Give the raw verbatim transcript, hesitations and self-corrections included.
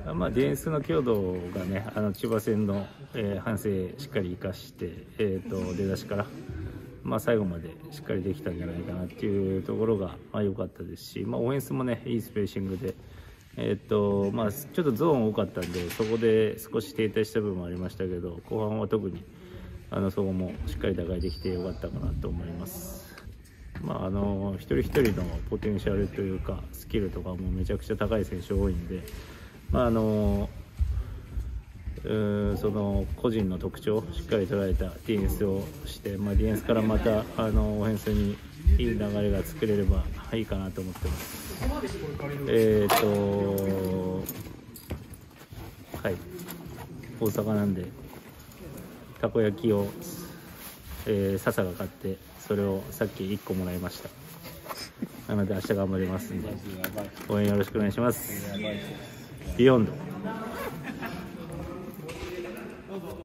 まあ、ディフェンスの強度がね、あの千葉戦の、えー、反省しっかり生かして、えー、と出だしから、まあ、最後までしっかりできたんじゃないかなっていうところが良、まあ、かったですし、まあ、オフェンスもね、いいスペーシングで、えーとまあ、ちょっとゾーン多かったんで、そこで少し停滞した部分もありましたけど、後半は特にあのそこもしっかり打開できてよかったかなと思います。まあ、あの一人一人のポテンシャルというかスキルとかもめちゃくちゃ高い選手多いんで、まあ、あのその個人の特徴をしっかり捉えたディフェンスをして、まあ、ディフェンスからまたあのオフェンスにいい流れが作れればいいかなと思ってます。えーとはい、大阪なんでたこ焼きを、えー、笹が買ってそれをさっきいっこもらいました。なので明日頑張りますんで応援よろしくお願いします。ビヨンド